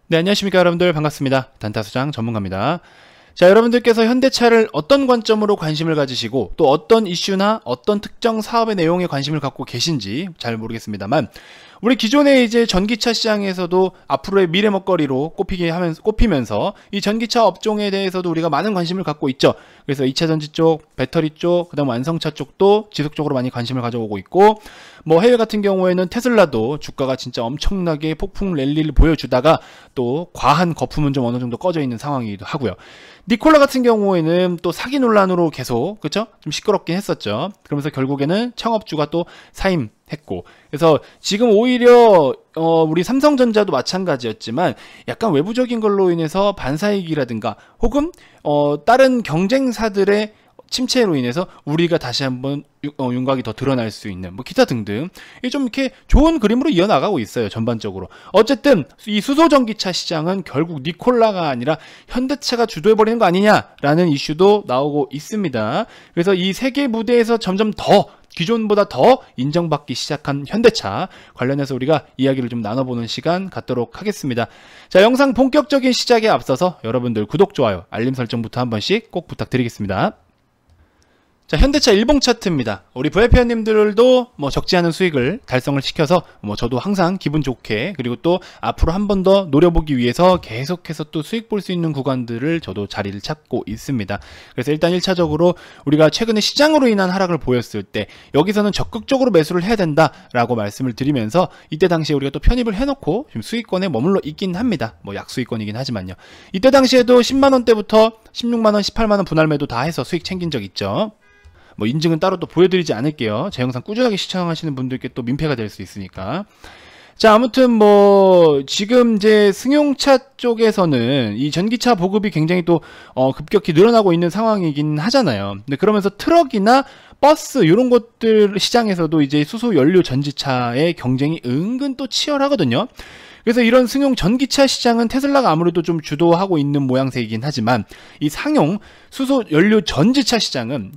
네, 안녕하십니까 여러분들, 반갑습니다. 단타수장 전문가입니다. 자, 여러분들께서 현대차를 어떤 관점으로 관심을 가지시고 또 어떤 이슈나 어떤 특정 사업의 내용에 관심을 갖고 계신지 잘 모르겠습니다만, 우리 기존의 이제 전기차 시장에서도 앞으로의 미래 먹거리로 꼽히면서 이 전기차 업종에 대해서도 우리가 많은 관심을 갖고 있죠. 그래서 2차 전지 쪽, 배터리 쪽, 그다음 완성차 쪽도 지속적으로 많이 관심을 가져오고 있고, 뭐 해외 같은 경우에는 테슬라도 주가가 진짜 엄청나게 폭풍 랠리를 보여주다가 또 과한 거품은 좀 어느 정도 꺼져 있는 상황이기도 하고요. 니콜라 같은 경우에는 또 사기 논란으로 계속, 그쵸? 좀 시끄럽긴 했었죠. 그러면서 결국에는 창업주가 또 사임했고, 그래서 지금 오히려 우리 삼성전자도 마찬가지였지만 약간 외부적인 걸로 인해서 반사이익이라든가 혹은 다른 경쟁사들의 침체로 인해서 우리가 다시 한번 윤곽이 더 드러날 수 있는 뭐 기타 등등 좀 이렇게 좋은 그림으로 이어나가고 있어요. 전반적으로. 어쨌든 이 수소전기차 시장은 결국 니콜라가 아니라 현대차가 주도해버리는 거 아니냐라는 이슈도 나오고 있습니다. 그래서 이 세계 무대에서 점점 더 기존보다 더 인정받기 시작한 현대차 관련해서 우리가 이야기를 좀 나눠보는 시간 갖도록 하겠습니다. 자, 영상 본격적인 시작에 앞서서 여러분들 구독, 좋아요, 알림 설정부터 한 번씩 꼭 부탁드리겠습니다. 자, 현대차 일봉 차트입니다. 우리 VIP님들도 뭐 적지 않은 수익을 달성을 시켜서 뭐 저도 항상 기분 좋게, 그리고 또 앞으로 한 번 더 노려보기 위해서 계속해서 또 수익 볼 수 있는 구간들을 저도 자리를 찾고 있습니다. 그래서 일단 1차적으로 우리가 최근에 시장으로 인한 하락을 보였을 때 여기서는 적극적으로 매수를 해야 된다라고 말씀을 드리면서, 이때 당시에 우리가 또 편입을 해놓고 지금 수익권에 머물러 있긴 합니다. 뭐 약수익권이긴 하지만요. 이때 당시에도 10만원대부터 16만원, 18만원 분할 매도 다 해서 수익 챙긴 적 있죠. 뭐 인증은 따로 또 보여드리지 않을게요. 제 영상 꾸준하게 시청하시는 분들께 또 민폐가 될 수 있으니까. 자, 아무튼 뭐 지금 이제 승용차 쪽에서는 이 전기차 보급이 굉장히 또 급격히 늘어나고 있는 상황이긴 하잖아요. 근데 그러면서 트럭이나 버스 이런 것들 시장에서도 이제 수소 연료 전지차의 경쟁이 은근 또 치열하거든요. 그래서 이런 승용 전기차 시장은 테슬라가 아무래도 좀 주도하고 있는 모양새이긴 하지만, 이 상용 수소 연료 전지차 시장은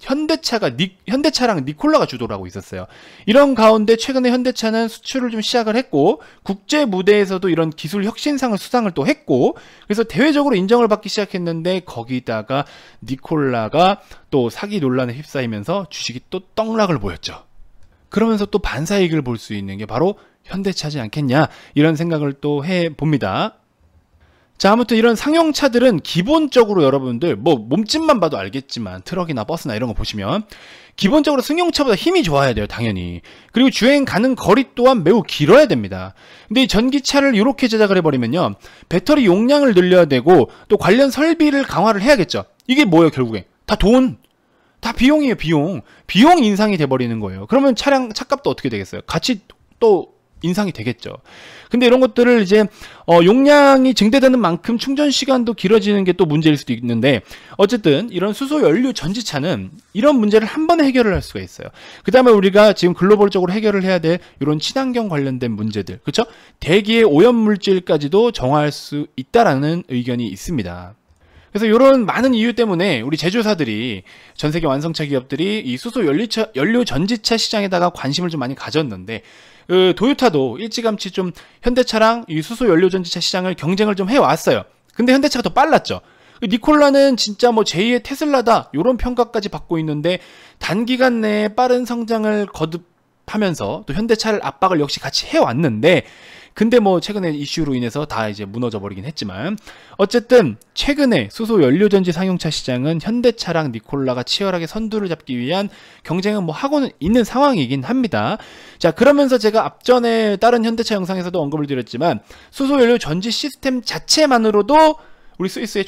현대차랑 니콜라가 주도를 하고 있었어요. 이런 가운데 최근에 현대차는 수출을 좀 시작을 했고, 국제 무대에서도 이런 기술 혁신상을 수상을 또 했고, 그래서 대외적으로 인정을 받기 시작했는데, 거기다가 니콜라가 또 사기 논란에 휩싸이면서 주식이 또 떡락을 보였죠. 그러면서 또 반사이익을 볼 수 있는 게 바로 현대차지 않겠냐, 이런 생각을 또 해봅니다. 자, 아무튼 이런 상용차들은 기본적으로 여러분들 뭐 몸집만 봐도 알겠지만 트럭이나 버스나 이런 거 보시면 기본적으로 승용차보다 힘이 좋아야 돼요, 당연히. 그리고 주행 가는 거리 또한 매우 길어야 됩니다. 근데 이 전기차를 이렇게 제작을 해버리면요, 배터리 용량을 늘려야 되고 또 관련 설비를 강화를 해야겠죠. 이게 뭐예요? 결국에 다 비용이에요. 비용 인상이 돼버리는 거예요. 그러면 차값도 어떻게 되겠어요? 같이 또 인상이 되겠죠. 근데 이런 것들을 이제 용량이 증대되는 만큼 충전 시간도 길어지는 게 또 문제일 수도 있는데, 어쨌든 이런 수소 연료 전지차는 이런 문제를 한 번에 해결을 할 수가 있어요. 그 다음에 우리가 지금 글로벌적으로 해결을 해야 될 이런 친환경 관련된 문제들, 그렇죠? 대기의 오염 물질까지도 정화할 수 있다라는 의견이 있습니다. 그래서 이런 많은 이유 때문에 우리 제조사들이, 전세계 완성차 기업들이 이 수소 연료 전지차 시장에다가 관심을 좀 많이 가졌는데, 도요타도 일찌감치 좀 현대차랑 이 수소 연료 전지차 시장을 경쟁을 좀 해왔어요. 근데 현대차가 더 빨랐죠. 니콜라는 진짜 뭐 제2의 테슬라다, 이런 평가까지 받고 있는데 단기간 내에 빠른 성장을 거듭하면서 또 현대차를 압박을 역시 같이 해왔는데, 근데 뭐 최근에 이슈로 인해서 다 이제 무너져 버리긴 했지만, 어쨌든 최근에 수소 연료전지 상용차 시장은 현대차랑 니콜라가 치열하게 선두를 잡기 위한 경쟁은 뭐 하고는 있는 상황이긴 합니다. 자, 그러면서 제가 앞전에 다른 현대차 영상에서도 언급을 드렸지만, 수소 연료 전지 시스템 자체만으로도 우리 스위스에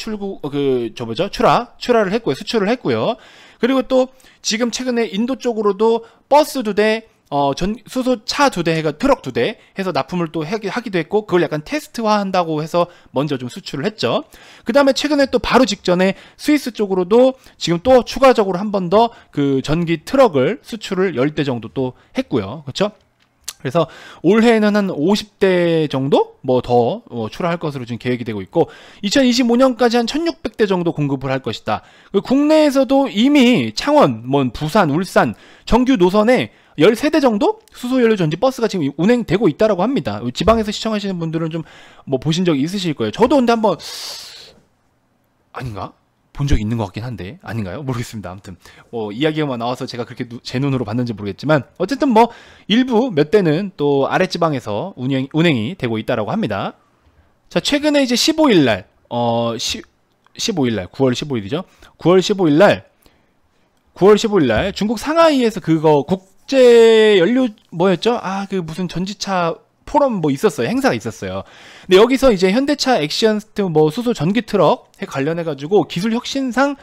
출하를 했고요. 수출을 했고요. 그리고 또 지금 최근에 인도 쪽으로도 버스 2대, 수소차 2대 트럭 2대 해서 납품을 또 하기도 했고, 그걸 약간 테스트화 한다고 해서 먼저 좀 수출을 했죠. 그 다음에 최근에 또 바로 직전에 스위스 쪽으로도 지금 또 추가적으로 한 번 더 그 전기 트럭을 수출을 10대 정도 또 했고요. 그렇죠? 그래서 올해는 한 50대 정도 뭐 더 출하할 것으로 지금 계획이 되고 있고, 2025년까지 한 1600대 정도 공급을 할 것이다. 국내에서도 이미 창원, 부산, 울산 정규 노선에 13대 정도 수소연료 전지 버스가 지금 운행되고 있다라고 합니다. 지방에서 시청하시는 분들은 좀 뭐 보신 적이 있으실 거예요. 저도 근데 한번 아닌가? 본 적이 있는 것 같긴 한데 아닌가요? 모르겠습니다. 아무튼 뭐 이야기가 나와서 제가 그렇게 제 눈으로 봤는지 모르겠지만 어쨌든 뭐 일부 몇 대는 또 아랫지방에서 운행이 되고 있다라고 합니다. 자, 최근에 이제 15일날 15일날 9월 15일이죠. 9월 15일날 중국 상하이에서 그거 국제 연료 뭐였죠? 그 무슨 전지차 포럼 뭐 있었어요. 행사가 있었어요. 근데 여기서 이제 현대차 액션스트 뭐 수소 전기 트럭에 관련해 가지고 기술 혁신상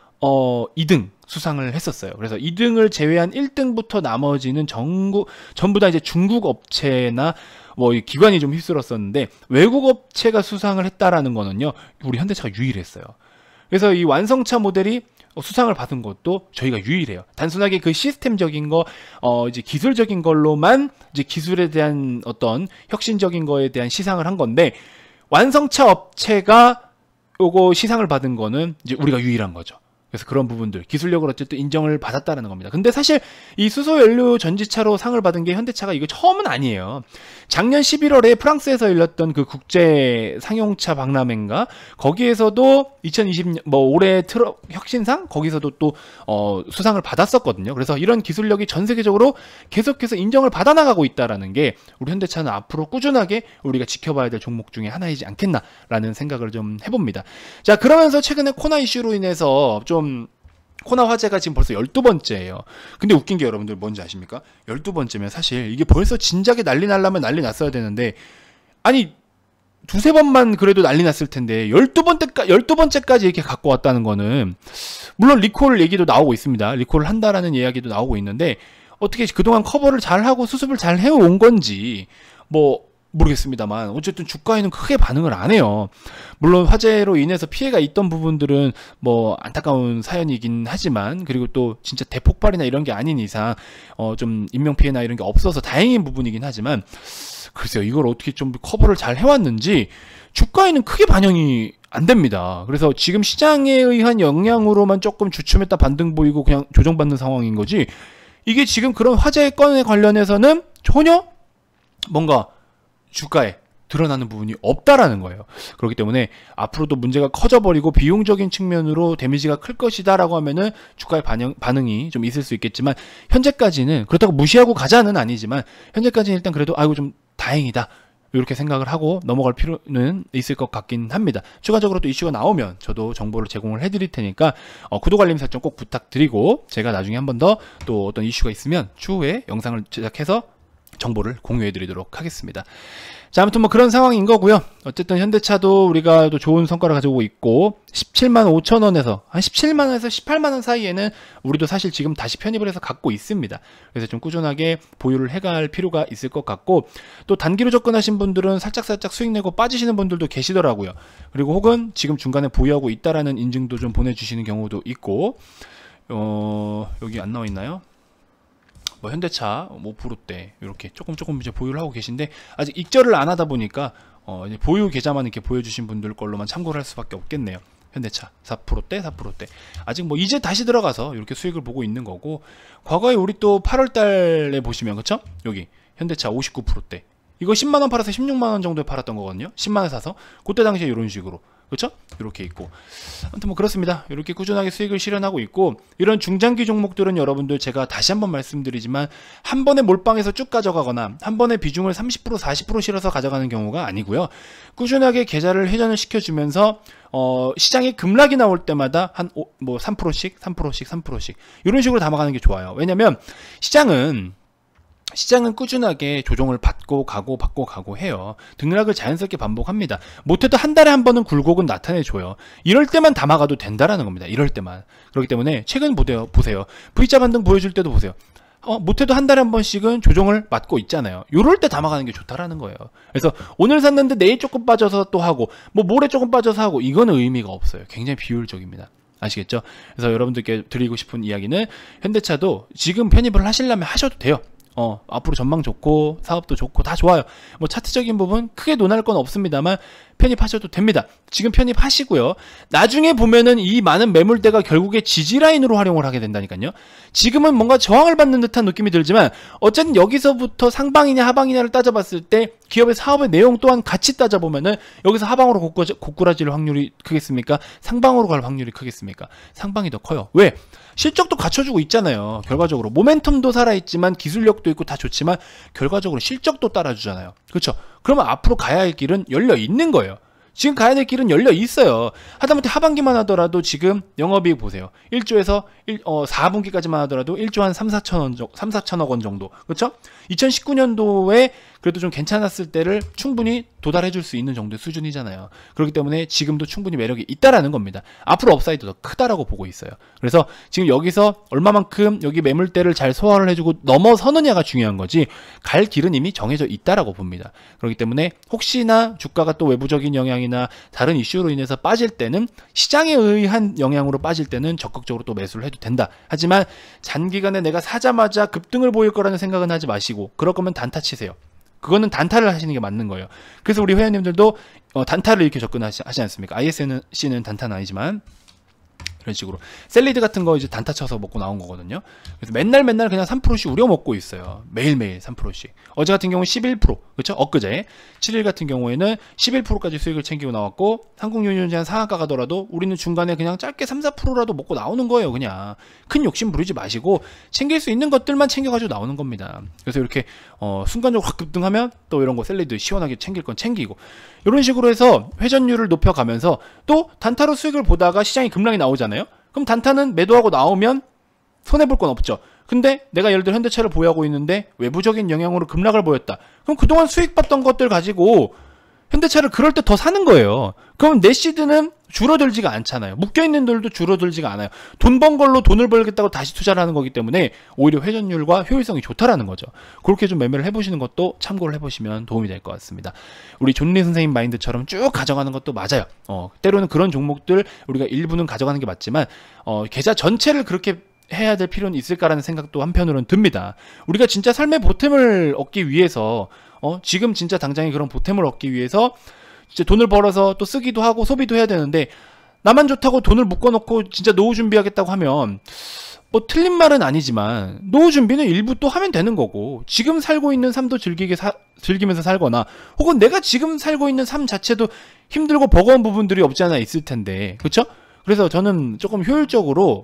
2등 수상을 했었어요. 그래서 2등을 제외한 1등부터 나머지는 전부 다 이제 중국 업체나 뭐 기관이 좀 휩쓸었었는데 외국 업체가 수상을 했다라는 거는요. 우리 현대차가 유일했어요. 그래서 이 완성차 모델이 수상을 받은 것도 저희가 유일해요. 단순하게 그 시스템적인 거, 이제 기술적인 걸로만 이제 기술에 대한 어떤 혁신적인 거에 대한 시상을 한 건데, 완성차 업체가 요거 시상을 받은 거는 이제 우리가 유일한 거죠. 그래서 그런 부분들, 기술력으로 어쨌든 인정을 받았다라는 겁니다. 근데 사실 이 수소연료 전지차로 상을 받은 게 현대차가 이거 처음은 아니에요. 작년 11월에 프랑스에서 열렸던 그 국제 상용차 박람회인가 거기에서도 2020년 뭐 올해 트럭 혁신상 거기서도 또 수상을 받았었거든요. 그래서 이런 기술력이 전 세계적으로 계속해서 인정을 받아나가고 있다라는 게 우리 현대차는 앞으로 꾸준하게 우리가 지켜봐야 될 종목 중에 하나이지 않겠나라는 생각을 좀 해봅니다. 자, 그러면서 최근에 코나 이슈로 인해서 좀 코나 화제가 지금 벌써 12번째예요. 근데 웃긴 게 여러분들 뭔지 아십니까? 12번째면 사실 이게 벌써 진작에 난리 날라면 난리 났어야 되는데, 아니 두세 번만 그래도 난리 났을 텐데 12번째까지 이렇게 갖고 왔다는 거는, 물론 리콜 얘기도 나오고 있습니다. 리콜을 한다라는 이야기도 나오고 있는데 어떻게 그동안 커버를 잘하고 수습을 잘 해온 건지 뭐 모르겠습니다만 어쨌든 주가에는 크게 반응을 안 해요. 물론 화재로 인해서 피해가 있던 부분들은 뭐 안타까운 사연이긴 하지만, 그리고 또 진짜 대폭발이나 이런 게 아닌 이상 좀 인명피해나 이런 게 없어서 다행인 부분이긴 하지만, 글쎄요, 이걸 어떻게 좀 커버를 잘 해왔는지 주가에는 크게 반영이 안 됩니다. 그래서 지금 시장에 의한 영향으로만 조금 주춤했다 반등 보이고 그냥 조정받는 상황인 거지, 이게 지금 그런 화재 건에 관련해서는 전혀 뭔가 주가에 드러나는 부분이 없다라는 거예요. 그렇기 때문에 앞으로도 문제가 커져버리고 비용적인 측면으로 데미지가 클 것이다 라고 하면은 주가의 반응이 좀 있을 수 있겠지만, 현재까지는 그렇다고 무시하고 가자는 아니지만 현재까지는 일단 그래도 아이고 좀 다행이다 이렇게 생각을 하고 넘어갈 필요는 있을 것 같긴 합니다. 추가적으로 또 이슈가 나오면 저도 정보를 제공을 해드릴 테니까 구독 알림 설정 꼭 부탁드리고, 제가 나중에 한 번 더 또 어떤 이슈가 있으면 추후에 영상을 제작해서 정보를 공유해 드리도록 하겠습니다. 자, 아무튼 뭐 그런 상황인 거고요. 어쨌든 현대차도 우리가 또 좋은 성과를 가지고 있고 17만 5천 원에서 한 17만 원에서 18만 원 사이에는 우리도 사실 지금 다시 편입을 해서 갖고 있습니다. 그래서 좀 꾸준하게 보유를 해갈 필요가 있을 것 같고, 또 단기로 접근하신 분들은 살짝 수익 내고 빠지시는 분들도 계시더라고요. 그리고 혹은 지금 중간에 보유하고 있다라는 인증도 좀 보내주시는 경우도 있고, 여기 안 나와 있나요? 뭐 현대차 5%대 이렇게 조금 이제 보유를 하고 계신데, 아직 익절을 안 하다 보니까 이제 보유 계좌만 이렇게 보여주신 분들 걸로만 참고를 할 수밖에 없겠네요. 현대차 4%대 아직 뭐 이제 다시 들어가서 이렇게 수익을 보고 있는 거고, 과거에 우리 또 8월 달에 보시면 그쵸? 여기 현대차 59%대 이거 10만원 팔아서 16만원 정도에 팔았던 거거든요. 10만원 사서 그때 당시에 이런 식으로, 그렇죠? 이렇게 있고, 아무튼 뭐 그렇습니다. 이렇게 꾸준하게 수익을 실현하고 있고, 이런 중장기 종목들은 여러분들 제가 다시 한번 말씀드리지만 한 번에 몰빵해서 쭉 가져가거나 한 번에 비중을 30% 40% 실어서 가져가는 경우가 아니고요. 꾸준하게 계좌를 회전을 시켜주면서 시장에 급락이 나올 때마다 한 뭐 3%씩 이런 식으로 담아가는 게 좋아요. 왜냐면 시장은 꾸준하게 조정을 받고 가고 해요. 등락을 자연스럽게 반복합니다. 못해도 한 달에 한 번은 굴곡은 나타내줘요. 이럴 때만 담아가도 된다라는 겁니다. 이럴 때만. 그렇기 때문에 최근 보세요. V자 반등 보여줄 때도 보세요. 못해도 한 달에 한 번씩은 조정을 맞고 있잖아요. 요럴 때 담아가는 게 좋다라는 거예요. 그래서 오늘 샀는데 내일 조금 빠져서 또 하고, 뭐 모레 조금 빠져서 하고, 이거는 의미가 없어요. 굉장히 비효율적입니다. 아시겠죠? 그래서 여러분들께 드리고 싶은 이야기는, 현대차도 지금 편입을 하시려면 하셔도 돼요. 앞으로 전망 좋고 사업도 좋고 다 좋아요. 뭐 차트적인 부분 크게 논할 건 없습니다만 편입하셔도 됩니다. 지금 편입하시고요. 나중에 보면은 이 많은 매물대가 결국에 지지라인으로 활용을 하게 된다니까요. 지금은 뭔가 저항을 받는 듯한 느낌이 들지만 어쨌든 여기서부터 상방이냐 하방이냐를 따져봤을 때 기업의 사업의 내용 또한 같이 따져보면은 여기서 하방으로 고꾸라질 확률이 크겠습니까? 상방으로 갈 확률이 크겠습니까? 상방이 더 커요. 왜? 실적도 갖춰주고 있잖아요. 결과적으로 모멘텀도 살아있지만 기술력도 있고 다 좋지만 결과적으로 실적도 따라주잖아요. 그렇죠? 그러면 앞으로 가야 할 길은 열려 있는 거예요. 지금 가야 될 길은 열려 있어요. 하다못해 하반기만 하더라도 지금 영업이익 보세요. 1조에서 4분기까지만 하더라도 1조 한 3, 4천억 원 정도. 그렇죠? 2019년도에 그래도 좀 괜찮았을 때를 충분히 도달해 줄 수 있는 정도의 수준이잖아요. 그렇기 때문에 지금도 충분히 매력이 있다라는 겁니다. 앞으로 업사이드도 더 크다라고 보고 있어요. 그래서 지금 여기서 얼마만큼 여기 매물대를 잘 소화를 해주고 넘어서느냐가 중요한 거지 갈 길은 이미 정해져 있다라고 봅니다. 그렇기 때문에 혹시나 주가가 또 외부적인 영향이나 다른 이슈로 인해서 빠질 때는 시장에 의한 영향으로 빠질 때는 적극적으로 또 매수를 해도 된다. 하지만 단기간에 내가 사자마자 급등을 보일 거라는 생각은 하지 마시고 그럴 거면 단타 치세요. 그거는 단타를 하시는 게 맞는 거예요. 그래서 우리 회원님들도 단타를 이렇게 접근하지 않습니까? ISC는 단타는 아니지만 이런 식으로 샐리드 같은 거 이제 단타 쳐서 먹고 나온 거거든요. 그래서 맨날 그냥 3%씩 우려 먹고 있어요. 매일매일 3%씩. 어제 같은 경우는 11%, 그렇죠? 엊그제 7일 같은 경우에는 11%까지 수익을 챙기고 나왔고 한국유니온이 한 상한가 가더라도 우리는 중간에 그냥 짧게 3, 4%라도 먹고 나오는 거예요. 그냥 큰 욕심 부리지 마시고 챙길 수 있는 것들만 챙겨가지고 나오는 겁니다. 그래서 이렇게 순간적으로 확 급등하면 또 이런 거 샐리드 시원하게 챙길 건 챙기고 이런 식으로 해서 회전율을 높여가면서 또 단타로 수익을 보다가 시장이 급락이 나오잖아요. 그럼 단타는 매도하고 나오면 손해볼 건 없죠. 근데 내가 예를 들어 현대차를 보유하고 있는데 외부적인 영향으로 급락을 보였다. 그럼 그동안 수익 봤던 것들 가지고 현대차를 그럴 때 더 사는 거예요. 그럼 내 시드는 줄어들지가 않잖아요. 묶여있는 돈도 줄어들지가 않아요. 돈 번 걸로 돈을 벌겠다고 다시 투자를 하는 거기 때문에 오히려 회전율과 효율성이 좋다라는 거죠. 그렇게 좀 매매를 해보시는 것도 참고를 해보시면 도움이 될 것 같습니다. 우리 존리 선생님 마인드처럼 쭉 가져가는 것도 맞아요. 때로는 그런 종목들 우리가 일부는 가져가는 게 맞지만 계좌 전체를 그렇게 해야 될 필요는 있을까라는 생각도 한편으로는 듭니다. 우리가 진짜 삶의 보탬을 얻기 위해서 지금 진짜 당장에 그런 보탬을 얻기 위해서 이제 돈을 벌어서 또 쓰기도 하고 소비도 해야 되는데 나만 좋다고 돈을 묶어놓고 진짜 노후 준비하겠다고 하면 뭐 틀린 말은 아니지만 노후 준비는 일부 또 하면 되는 거고 지금 살고 있는 삶도 즐기면서 살거나 혹은 내가 지금 살고 있는 삶 자체도 힘들고 버거운 부분들이 없지 않아 있을 텐데 그렇죠? 그래서 저는 조금 효율적으로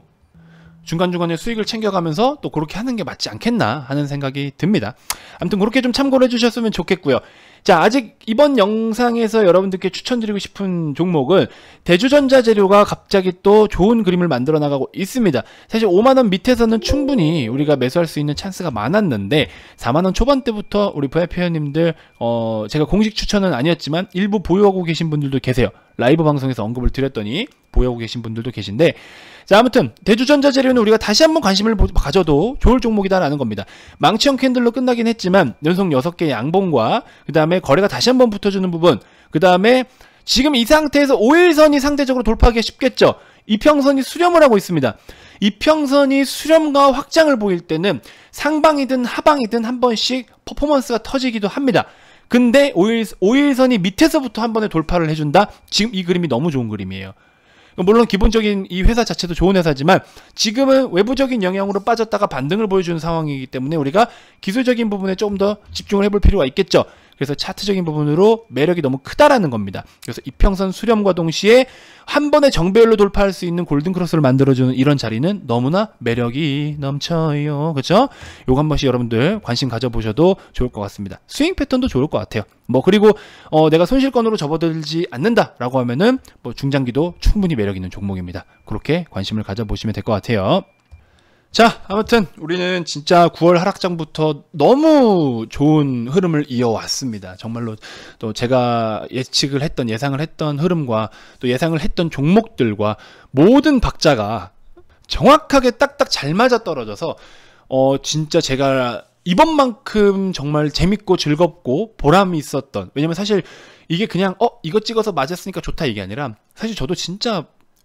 중간중간에 수익을 챙겨가면서 또 그렇게 하는 게 맞지 않겠나 하는 생각이 듭니다. 아무튼 그렇게 좀 참고를 해주셨으면 좋겠고요. 자, 아직 이번 영상에서 여러분들께 추천드리고 싶은 종목은 대주전자재료가 갑자기 또 좋은 그림을 만들어 나가고 있습니다. 사실 5만원 밑에서는 충분히 우리가 매수할 수 있는 찬스가 많았는데 4만원 초반대부터 우리 VIP 회원님들 제가 공식 추천은 아니었지만 일부 보유하고 계신 분들도 계세요. 라이브 방송에서 언급을 드렸더니 보유하고 계신 분들도 계신데 자, 아무튼 대주전자재료는 우리가 다시 한번 관심을 가져도 좋을 종목이다라는 겁니다. 망치형 캔들로 끝나긴 했지만 연속 6개의 양봉과 그 다음에 거래가 다시 한번 붙어주는 부분 그 다음에 지금 이 상태에서 5일선이 상대적으로 돌파하기가 쉽겠죠. 이평선이 수렴을 하고 있습니다. 이평선이 수렴과 확장을 보일 때는 상방이든 하방이든 한 번씩 퍼포먼스가 터지기도 합니다. 근데 5일선이 밑에서부터 한 번에 돌파를 해준다? 지금 이 그림이 너무 좋은 그림이에요. 물론 기본적인 이 회사 자체도 좋은 회사지만 지금은 외부적인 영향으로 빠졌다가 반등을 보여주는 상황이기 때문에 우리가 기술적인 부분에 조금 더 집중을 해볼 필요가 있겠죠. 그래서 차트적인 부분으로 매력이 너무 크다라는 겁니다. 그래서 이평선 수렴과 동시에 한 번에 정배열로 돌파할 수 있는 골든크로스를 만들어주는 이런 자리는 너무나 매력이 넘쳐요. 그렇죠? 요거 한 번씩 여러분들 관심 가져보셔도 좋을 것 같습니다. 스윙 패턴도 좋을 것 같아요. 그리고 내가 손실권으로 접어들지 않는다라고 하면은 중장기도 충분히 매력 있는 종목입니다. 그렇게 관심을 가져보시면 될 것 같아요. 자, 아무튼 우리는 진짜 9월 하락장부터 너무 좋은 흐름을 이어왔습니다. 정말로 또 제가 예상을 했던 흐름과 또 예상을 했던 종목들과 모든 박자가 정확하게 딱딱 잘 맞아떨어져서 진짜 제가 이번만큼 정말 재밌고 즐겁고 보람이 있었던, 왜냐면 사실 이게 그냥 이거 찍어서 맞았으니까 좋다 이게 아니라 사실 저도 진짜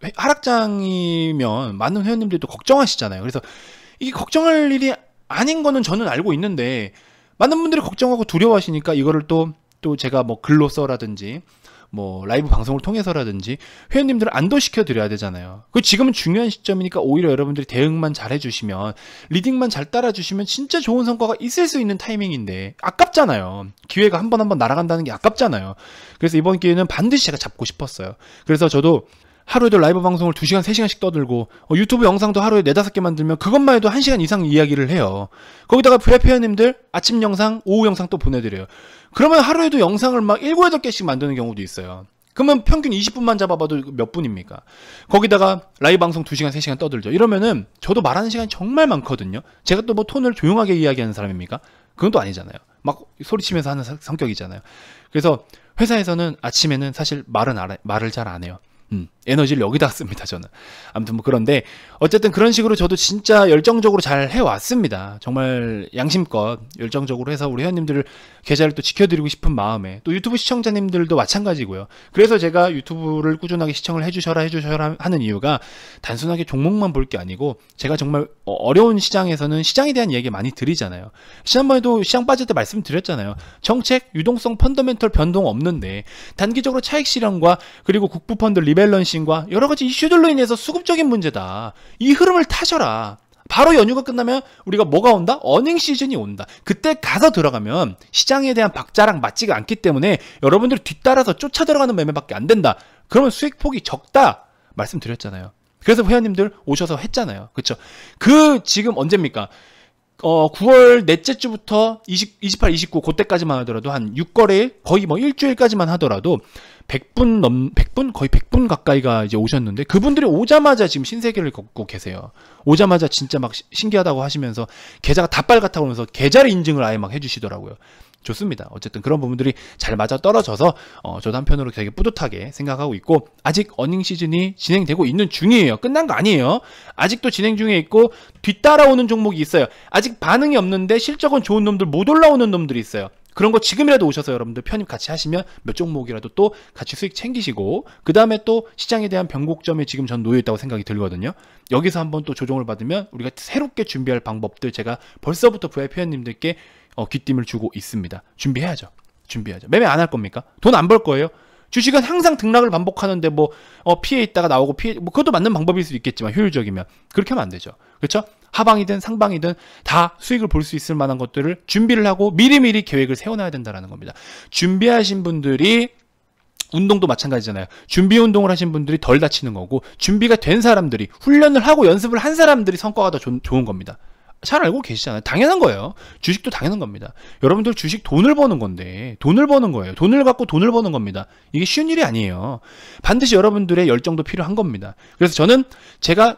하락장이면 많은 회원님들도 걱정하시잖아요. 그래서 이게 걱정할 일이 아닌 거는 저는 알고 있는데 많은 분들이 걱정하고 두려워하시니까 이거를 또 제가 글로 써라든지 뭐 라이브 방송을 통해서라든지 회원님들을 안도시켜 드려야 되잖아요. 그 지금은 중요한 시점이니까 오히려 여러분들이 대응만 잘 해주시면, 리딩만 잘 따라주시면 진짜 좋은 성과가 있을 수 있는 타이밍인데 아깝잖아요. 기회가 한 번 날아간다는 게 아깝잖아요. 그래서 이번 기회는 반드시 제가 잡고 싶었어요. 그래서 저도 하루에도 라이브 방송을 2시간, 3시간씩 떠들고 유튜브 영상도 하루에 4, 5개 만들면 그것만 해도 1시간 이상 이야기를 해요. 거기다가 VIP 회원님들 아침 영상, 오후 영상 또 보내드려요. 그러면 하루에도 영상을 막 7, 8개씩 만드는 경우도 있어요. 그러면 평균 20분만 잡아봐도 몇 분입니까? 거기다가 라이브 방송 2시간, 3시간 떠들죠. 이러면은 저도 말하는 시간이 정말 많거든요. 제가 또 뭐 톤을 조용하게 이야기하는 사람입니까? 그건 또 아니잖아요. 막 소리치면서 하는 성격이잖아요. 그래서 회사에서는 아침에는 사실 말을 잘 안 해요. 에너지를 여기다 씁니다, 저는. 아무튼 뭐 그런데 어쨌든 그런 식으로 저도 진짜 열정적으로 잘 해왔습니다. 정말 양심껏 열정적으로 해서 우리 회원님들 계좌를 또 지켜드리고 싶은 마음에, 또 유튜브 시청자님들도 마찬가지고요. 그래서 제가 유튜브를 꾸준하게 시청을 해주셔라 하는 이유가 단순하게 종목만 볼 게 아니고, 제가 정말 어려운 시장에서는 시장에 대한 얘기 많이 드리잖아요. 지난번에도 시장 빠질 때 말씀드렸잖아요. 정책, 유동성, 펀더멘털 변동 없는데 단기적으로 차익 실현과 그리고 국부 펀드 리밸런싱과 여러 가지 이슈들로 인해서 수급적인 문제다. 이 흐름을 타셔라. 바로 연휴가 끝나면 우리가 뭐가 온다? 어닝 시즌이 온다. 그때 가서 들어가면 시장에 대한 박자랑 맞지가 않기 때문에 여러분들이 뒤따라서 쫓아 들어가는 매매밖에 안 된다. 그러면 수익 폭이 적다 말씀드렸잖아요. 그래서 회원님들 오셔서 했잖아요. 그렇죠? 지금 언제입니까? 9월 넷째 주부터 28, 29 그때까지만 하더라도 한 6거래일, 거의 뭐 일주일까지만 하더라도 100분? 거의 100분 가까이가 이제 오셨는데, 그분들이 오자마자 지금 신세계를 걷고 계세요. 오자마자 진짜 막 신기하다고 하시면서 계좌가 다 빨갛다고 하면서 계좌를 인증을 아예 막 해주시더라고요. 좋습니다. 어쨌든 그런 부분들이 잘 맞아 떨어져서 저도 한편으로 되게 뿌듯하게 생각하고 있고, 아직 어닝 시즌이 진행되고 있는 중이에요. 끝난 거 아니에요. 아직도 진행 중에 있고 뒤따라오는 종목이 있어요. 아직 반응이 없는데 실적은 좋은 놈들, 못 올라오는 놈들이 있어요. 그런 거 지금이라도 오셔서 여러분들 편입 같이 하시면 몇 종목이라도 또 같이 수익 챙기시고, 그 다음에 또 시장에 대한 변곡점에 지금 전 놓여있다고 생각이 들거든요. 여기서 한번 또 조정을 받으면 우리가 새롭게 준비할 방법들 제가 벌써부터 VIP 회원님들께 귀띔을 주고 있습니다. 준비해야죠. 매매 안 할 겁니까? 돈 안 벌 거예요? 주식은 항상 등락을 반복하는데 뭐 피해 있다가 나오고 뭐 그것도 맞는 방법일 수 있겠지만 효율적이면 그렇게 하면 안 되죠. 그렇죠? 하방이든 상방이든 다 수익을 볼 수 있을 만한 것들을 준비를 하고 미리미리 계획을 세워놔야 된다는 겁니다. 준비하신 분들이, 운동도 마찬가지잖아요. 준비 운동을 하신 분들이 덜 다치는 거고, 준비가 된 사람들이, 훈련을 하고 연습을 한 사람들이 성과가 더 좋은 겁니다. 잘 알고 계시잖아요. 당연한 거예요. 주식도 당연한 겁니다. 여러분들 주식 돈을 버는 건데, 돈을 버는 거예요. 돈을 갖고 돈을 버는 겁니다. 이게 쉬운 일이 아니에요. 반드시 여러분들의 열정도 필요한 겁니다. 그래서 저는 제가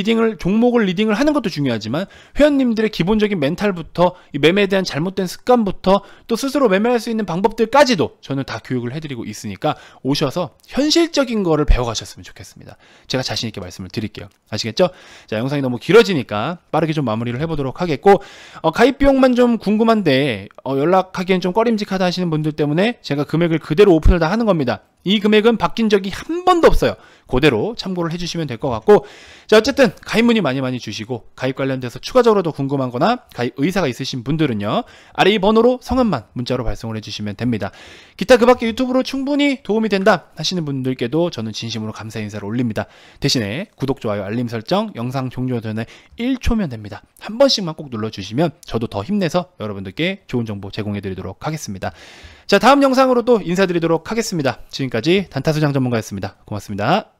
종목을 리딩을 하는 것도 중요하지만, 회원님들의 기본적인 멘탈부터, 이 매매에 대한 잘못된 습관부터, 또 스스로 매매할 수 있는 방법들까지도 저는 다 교육을 해드리고 있으니까 오셔서 현실적인 거를 배워가셨으면 좋겠습니다. 제가 자신 있게 말씀을 드릴게요. 아시겠죠? 자, 영상이 너무 길어지니까 빠르게 좀 마무리를 해보도록 하겠고, 가입 비용만 좀 궁금한데 연락하기엔 좀 꺼림직하다 하시는 분들 때문에 제가 금액을 그대로 오픈을 다 하는 겁니다. 이 금액은 바뀐 적이 한 번도 없어요. 그대로 참고를 해주시면 될 것 같고, 자, 어쨌든 가입 문의 많이 주시고, 가입 관련돼서 추가적으로 더 궁금한 거나 가입 의사가 있으신 분들은요, 아래 이 번호로 성함만 문자로 발송을 해주시면 됩니다. 기타 그 밖에 유튜브로 충분히 도움이 된다 하시는 분들께도 저는 진심으로 감사 인사를 올립니다. 대신에 구독, 좋아요, 알림 설정, 영상 종료 전에 1초면 됩니다. 한 번씩만 꼭 눌러주시면 저도 더 힘내서 여러분들께 좋은 정보 제공해드리도록 하겠습니다. 자, 다음 영상으로 또 인사드리도록 하겠습니다. 지금까지 단타수장 전문가였습니다. 고맙습니다.